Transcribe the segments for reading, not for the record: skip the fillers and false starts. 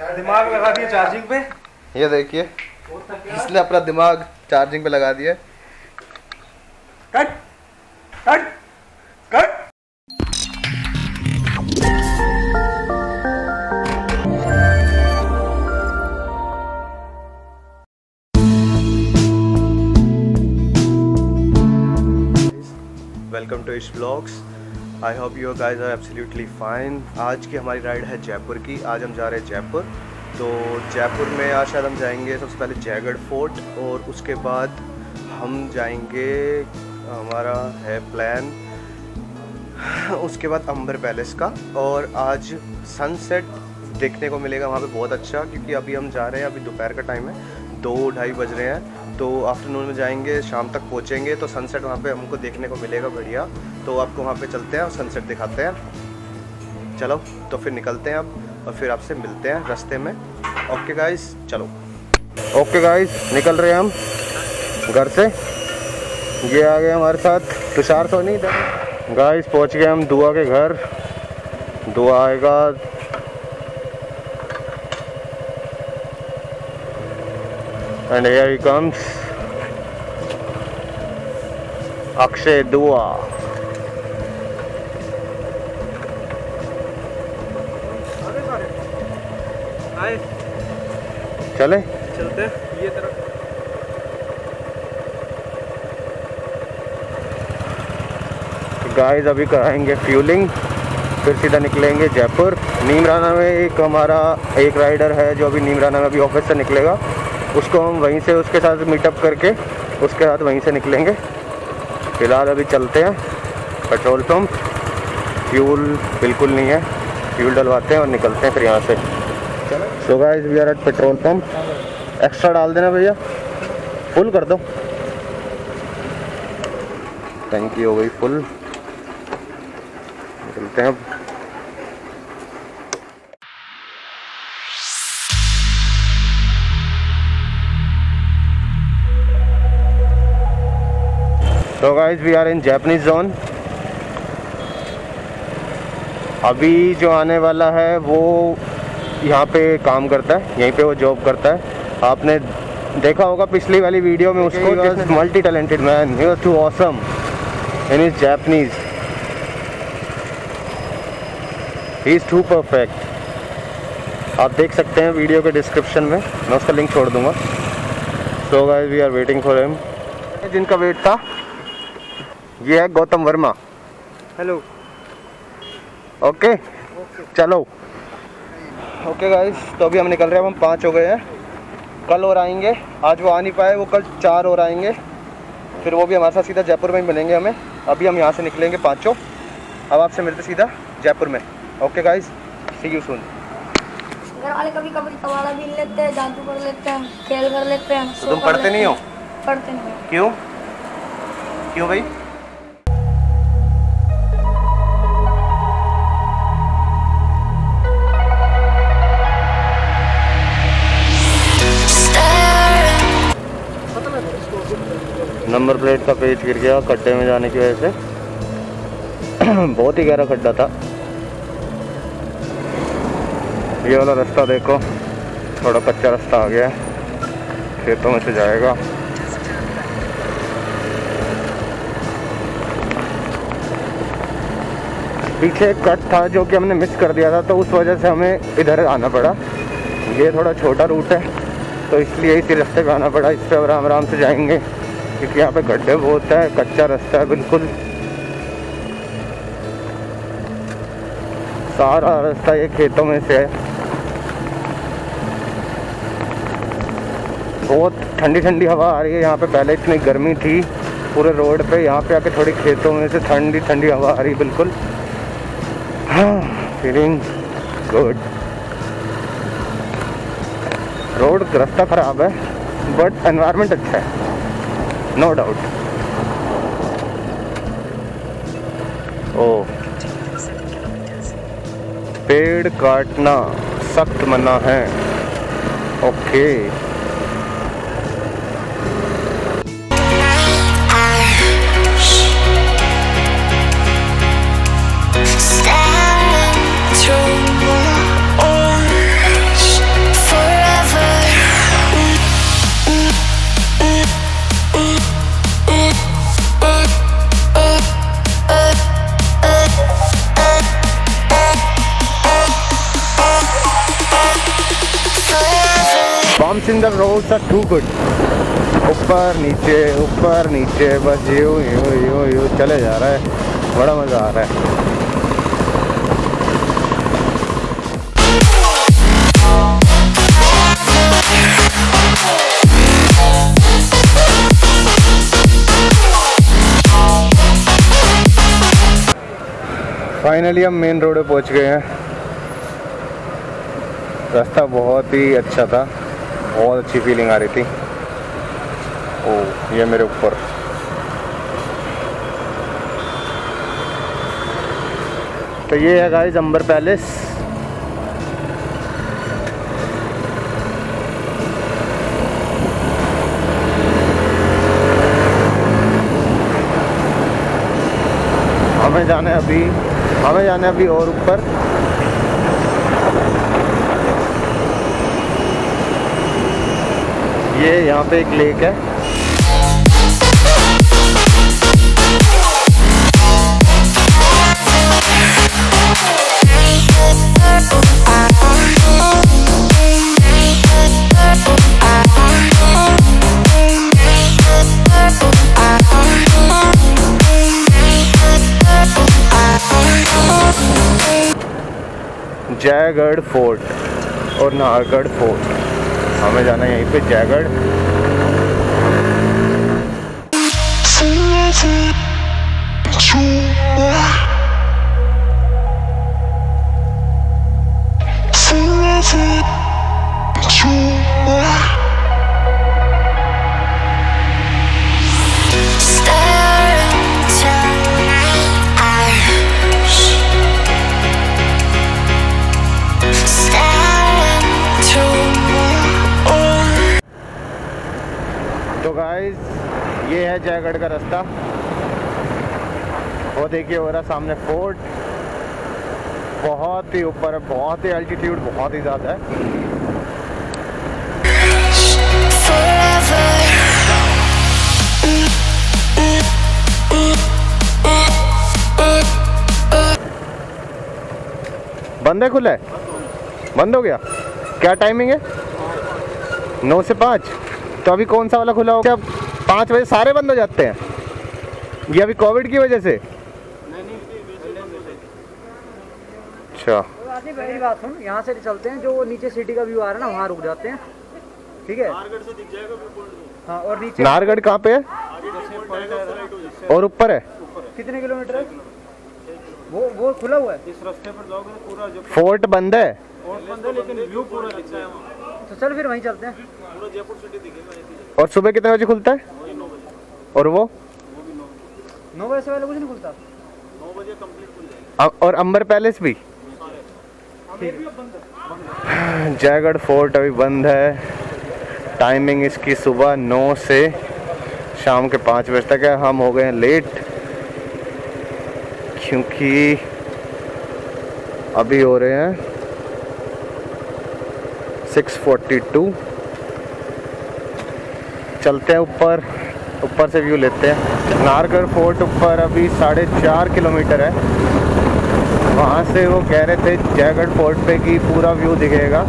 दिमाग लगा दिया चार्जिंग पे। ये देखिए इसने अपना दिमाग चार्जिंग पे लगा दिया। Cut cut cut. Welcome to Ish blogs. I hope you guys are absolutely fine. आज की हमारी राइड है जयपुर की। आज हम जा रहे हैं जयपुर। तो जयपुर में आज शायद हम जाएंगे सबसे पहले जयगढ़ फोर्ट और उसके बाद हम जाएंगे, हमारा है प्लान उसके बाद अंबर पैलेस का। और आज सनसेट देखने को मिलेगा वहाँ पे बहुत अच्छा, क्योंकि अभी हम जा रहे हैं, अभी दोपहर का टाइम है, 2-2:30 बज रहे हैं। तो आफ्टरनून में जाएंगे, शाम तक पहुँचेंगे तो सनसेट वहाँ पे हमको देखने को मिलेगा बढ़िया। तो आपको वहाँ पे चलते हैं और सनसेट दिखाते हैं। चलो तो फिर निकलते हैं अब और फिर आपसे मिलते हैं रास्ते में। ओके गाइस चलो। ओके गाइस निकल रहे हैं हम घर से। ये आ गए हमारे साथ तुषार सोनी। गाइस पहुँच गए हम दुआ के घर। दुआ आएगा। And here he comes, Akshay दुआ। चले चलते ये तरफ। गाइस अभी कराएंगे फ्यूलिंग, फिर सीधा निकलेंगे जयपुर। नीमराना में एक राइडर है जो अभी नीमराना में अभी ऑफिस से निकलेगा, उसको हम वहीं से उसके साथ मीटअप करके उसके साथ वहीं से निकलेंगे। फिलहाल अभी चलते हैं पेट्रोल पंप। फ्यूल बिल्कुल नहीं है, फ्यूल डलवाते हैं और निकलते हैं फिर यहाँ से। So guys we are at petrol pump. Extra डाल देना भैया, फुल कर दो। टंकी हो गई फुल, निकलते हैं अब। तो guys we are in Japanese zone. अभी जो आने वाला है वो यहाँ पे काम करता है, यहीं पे वो जॉब करता है। आपने देखा होगा पिछली वाली वीडियो में उसको, multi talented man, he was too awesome in his Japanese, he is too perfect. आप देख सकते हैं वीडियो के डिस्क्रिप्शन में, मैं उसका लिंक छोड़ दूंगा। So guys we are waiting for him. जिनका वेट था ये है गौतम वर्मा। हेलो। ओके चलो। ओके गाइस तो अभी हम निकल रहे हैं। हम 5 हो गए हैं। कल और आएंगे, आज वो आ नहीं पाए, वो कल 4 और आएंगे, फिर वो भी हमारे साथ सीधा जयपुर में ही मिलेंगे हमें। अभी हम यहाँ से निकलेंगे 5। अब आपसे मिलते सीधा जयपुर में। Okay guys see you soon. घर वाले कभी कभी तवाड़ा भी लेते हैं, जादू कर लेते हैं, खेल कर लेते हैं। तो तुम पढ़ते नहीं हो? पढ़ते नहीं। क्यों क्यों भाई? नंबर प्लेट का पेज गिर गया खड्डे में जाने की वजह से। बहुत ही गहरा खड्डा था। ये वाला रास्ता देखो, थोड़ा कच्चा रास्ता आ गया है, खेतों में से जाएगा। पीछे एक कट था जो कि हमने मिस कर दिया था, तो उस वजह से हमें इधर आना पड़ा। ये थोड़ा छोटा रूट है तो इसलिए इसी रास्ते पे आना पड़ा। इस पर आराम आराम से जाएंगे क्योंकि यहाँ पे गड्ढे बहुत है, कच्चा रास्ता है बिल्कुल। सारा रास्ता ये खेतों में से है। बहुत ठंडी ठंडी हवा आ रही है यहाँ पे। पहले इतनी गर्मी थी पूरे रोड पे, यहाँ पे आके थोड़ी खेतों में से ठंडी ठंडी हवा आ रही बिल्कुल। हाँ फीलिंग गुड। रोड रास्ता ख़राब है बट एनवायरनमेंट अच्छा है, नो डाउट। ओ पेड़ काटना सख्त मना है। Okay bouncing the roads are too good. ऊपर नीचे बस यूं चले जा रहा है, बड़ा मज़ा आ रहा है। फाइनली हम मेन रोड पे पहुंच गए हैं। रास्ता बहुत ही अच्छा था, बहुत अच्छी फीलिंग आ रही थी। ओह, ये मेरे ऊपर। तो ये है गाइस अंबर पैलेस। हमें जाना है अभी और ऊपर। ये यहाँ पे एक लेक है। जयगढ़ फोर्ट और नाहरगढ़ फोर्ट। हमें जाना है यहीं पे जयगढ़। तो गाइस ये है जयगढ़ का रास्ता। वो देखिए हो रहा सामने फोर्ट, बहुत ही ऊपर है, बहुत ही एल्टीट्यूड बहुत ही ज़्यादा है। बंद है खुला है? बंद हो गया? क्या टाइमिंग है? 9 से 5। तो अभी कौन सा वाला खुला होगा? 5 बजे सारे बंद हो जाते हैं? ये अभी कोविड की वजह से? अच्छा, मेरी बात सुन, यहाँ से चलते हैं, जो नीचे सिटी का व्यू आ रहा है ना, वहाँ रुक जाते हैं, ठीक है? नाहरगढ़ से दिख जाएगा। हाँ, और नीचे नाहरगढ़ कहाँ पे है? और ऊपर है? कितने किलोमीटर है? वो खुला हुआ है। इस रास्ते पर जाओगे तो पूरा जो फोर्ट बंद है। फोर्ट बंद है, लेकिन व्यू पूरा दिखता है वहाँ। तो चल फिर वहीं चलते हैं, पूरा जयपुर सिटी दिखेगा। और सुबह कितने बजे खुलता है? 9 बजे। और वो 9 बजे से पहले कुछ नहीं खुलता। 9 बजे कंप्लीट खुल जाएगा। और अंबर पैलेस भी? जयगढ़ फोर्ट अभी बंद है। टाइमिंग इसकी सुबह 9 से शाम के 5 बजे तक है। हम हो गए हैं लेट, क्योंकि अभी हो रहे हैं 6:42। चलते हैं ऊपर से व्यू लेते हैं। नाहरगढ़ फोर्ट ऊपर अभी 4.5 किलोमीटर है। वहाँ से वो कह रहे थे जयगढ़ फोर्ट पे की पूरा व्यू दिखेगा,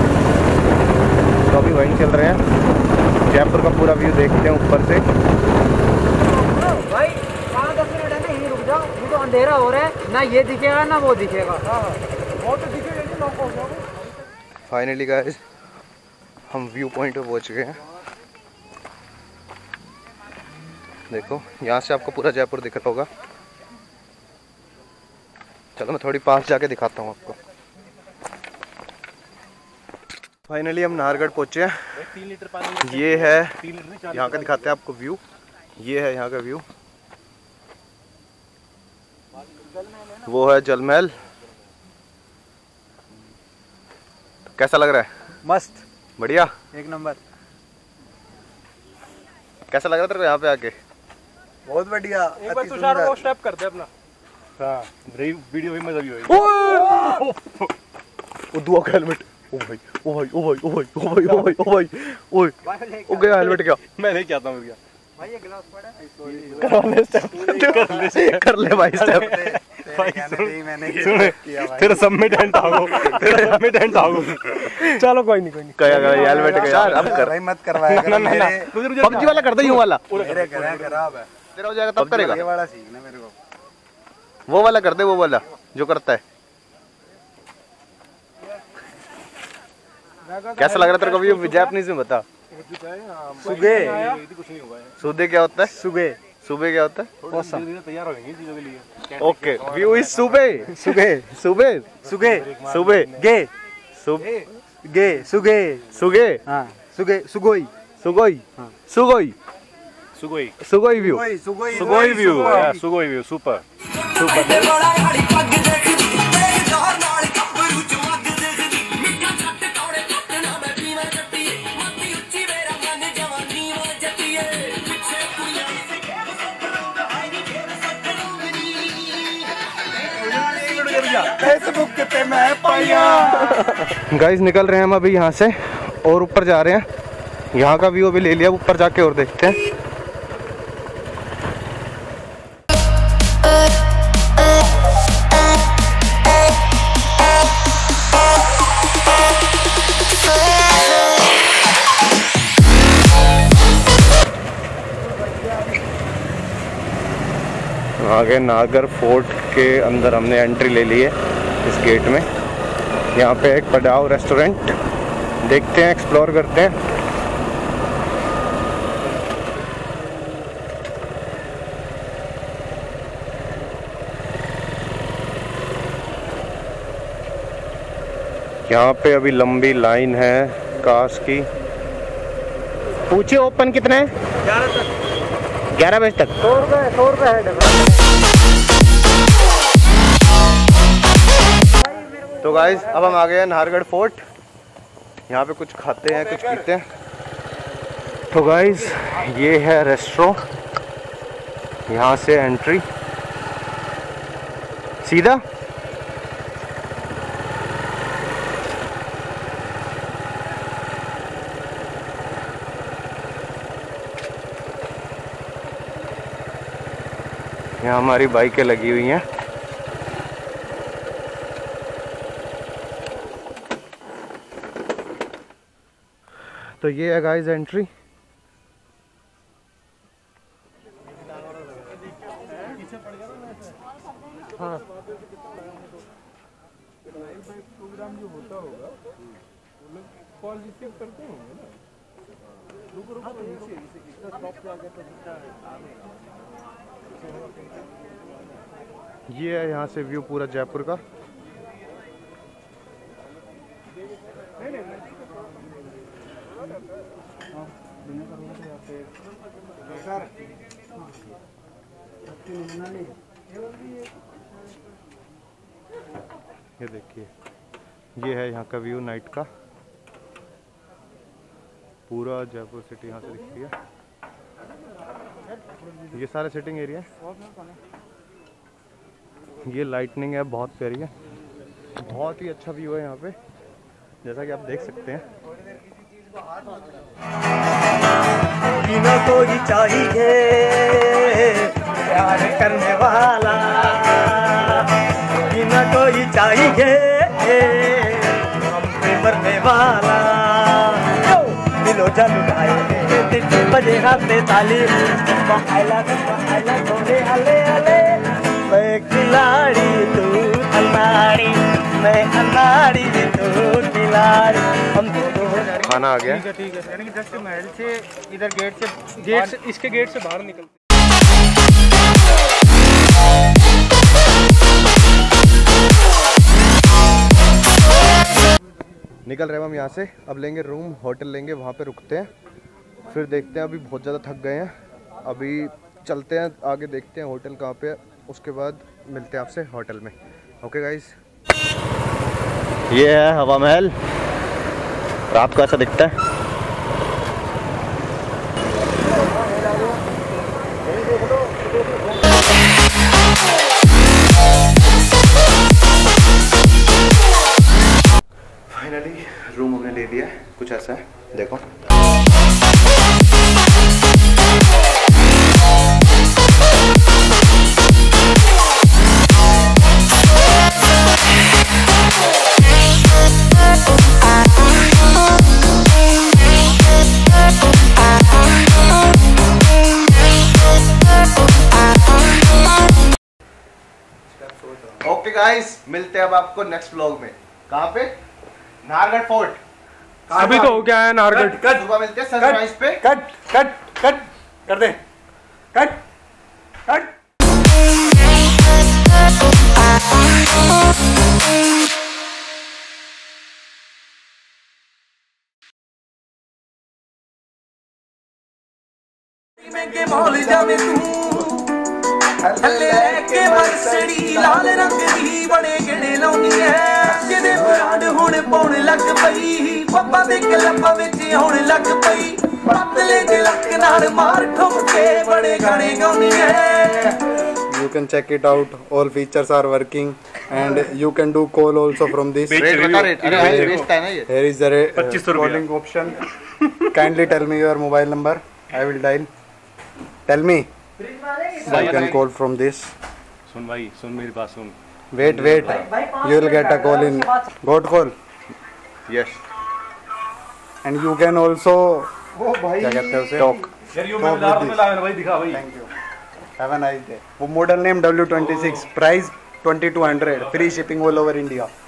तो अभी वहीं चल रहे हैं। जयपुर का पूरा व्यू देखते हैं ऊपर से। भाई 5-10 मिनट है ना, यहीं रुक जाओ, ये तो अंधेरा हो रहा है, ना ये दिखेगा ना वो दिखेगा। वो तो दिखेगा। फाइनली गाइस हम व्यू पॉइंट पे पहुँच गए हैं। देखो यहाँ से आपको पूरा जयपुर दिख रहा होगा। चलो मैं थोड़ी पास जाके दिखाता हूँ आपको। फाइनली हम नाहरगढ़ पहुँचे हैं। 3 लीटर पानी ये है यहाँ का, दिखाते हैं आपको व्यू। ये है यहाँ का व्यू, वो है जल महल। तो कैसा लग रहा है? मस्त, बढ़िया, एक नंबर। कैसा लग रहा था यहाँ पे आके? बहुत बढ़िया। एक बार तुषार वो स्टेप कर दे अपना। हाँ, वीडियो भी मजा भी होगी। वो दुआ का हेलमेट। ओ भाई ओ भाई ओ भाई ओ भाई ओ भाई ओ भाई ओ भाई ओए ओ गया हेलमेट। क्या मैं नहीं चाहता हूँ भाई, ये गिलास पड़ा है, कर ले भाई स्टेप। तेरा सब में टेंट आओ, तेरा सब में टेंट आओ। चलो कोई नहीं क्या हेलमेट का यार अब कर मत करवाया कर मेरे पबजी वाला कर दे यूं वाला मेरे घर खराब है तेरा हो जाएगा तब करेगा ये वाला सीखना मेरे को वो वाला कर दे वो वाला जो करता है कैसा लग रहा है तेरे को भी जापानीज में बता सुगे सुबह क्या होता है सुगे सुबह क्या होता है तैयार हो गई चीजों के लिए। ओके व्यू इज सुबह सुगे सुबह सुगे सुबह गे सुबह गे सुगे सुगे हाँ सुगे सुगोई सुगोई सुगोई सुगोई सुगोई व्यू सुगोई सुगोई व्यू, सुगोई व्यू सुपर। फेसबुक पे मैं पाया गाइस निकल रहे हैं हम अभी यहाँ से और ऊपर जा रहे हैं यहाँ का व्यू अभी ले लिया ऊपर जाके और देखते हैं आगे नागर फोर्ट के अंदर हमने एंट्री ले ली है इस गेट में यहाँ पे एक पड़ाव रेस्टोरेंट देखते हैं एक्सप्लोर करते हैं यहाँ पे अभी लंबी लाइन है कार्स की पूछिए ओपन कितने हैं 11 बजे तक 100 रुपये है तो गाइस अब हम आ गए हैं नाहरगढ़ फोर्ट यहाँ पे कुछ खाते हैं कुछ पीते हैं तो गाइस ये है रेस्टोरेंट यहाँ से एंट्री सीधा यहाँ हमारी बाइकें लगी हुई हैं तो ये है गाइस एंट्री हाँ प्रोग्राम जो होता होगा वो लोग कॉल रिसीव करते होंगे ना। रुको नीचे इतना टॉप पे आ गया तो दिखता है। ये है यहाँ से व्यू पूरा जयपुर का ये देखिए ये है यहाँ का व्यू नाइट का पूरा जयपुर सिटी यहाँ से दिखती है ये सारे सिटिंग एरिया है ये लाइटनिंग है बहुत प्यारी है बहुत ही अच्छा व्यू है यहाँ पे जैसा कि आप देख सकते हैं बिना कोई चाहिए प्यार करने वाला बिना कोई चाहिए हम पे मरने वाला दिलो जल गाए बजे हाथे ताली हले हले मैं खिलाड़ी तू अनाड़ी मैं अनाड़ी तू खिलाड़ी हम दोनों खाना आ गया ठीक है यानी कि जस्ट महल से इधर गेट से इसके गेट से बाहर निकलते निकल रहे हैं हम यहाँ से अब लेंगे रूम होटल लेंगे वहाँ पे रुकते हैं फिर देखते हैं अभी बहुत ज़्यादा थक गए हैं अभी चलते हैं आगे देखते हैं होटल कहाँ पे है उसके बाद मिलते हैं आपसे होटल में ओके गाइस ये है हवा महल रात को ऐसा दिखता है फाइनली रूम हमने ले लिया है कुछ ऐसा है देखो गाइस मिलते हैं अब आपको नेक्स्ट व्लॉग में। कहाँ पे? नाहरगढ़ फोर्ट। अभी तो हो गया है नाहरगढ़। कट सुबह मिलते हैं सनराइज पे। कट कट कट कर दे। Cut cut. महंगे मॉल जावे तू थल्ले के मरसड़ी लाल रंग दी बड़े गणे लाउनी है जिदे ब्रांड हुण पाउण लग पई पप्पा दे क्लबां विच हुण लग पई पतले दे लक नाल मार ठुमके बड़े गाने गाउनी है। You can check it out. All features are working, and you can do call also from this. Rate बता रेट। अरे भाई बेचता है ना ये। Here is the calling option. Kindly tell me your mobile number. I will dial. Tell me. You can call from this. सुन भाई, सुन मेरी बात सुन। Wait. You will get a call in. Got call. Yes. And you can also. क्या कहते हैं उसे? Talk. यार यो मैं बाजार में लाया भाई, दिखा भाई। Thank you. Have a nice day. वो model name W26. Price 2200. Free shipping all over India.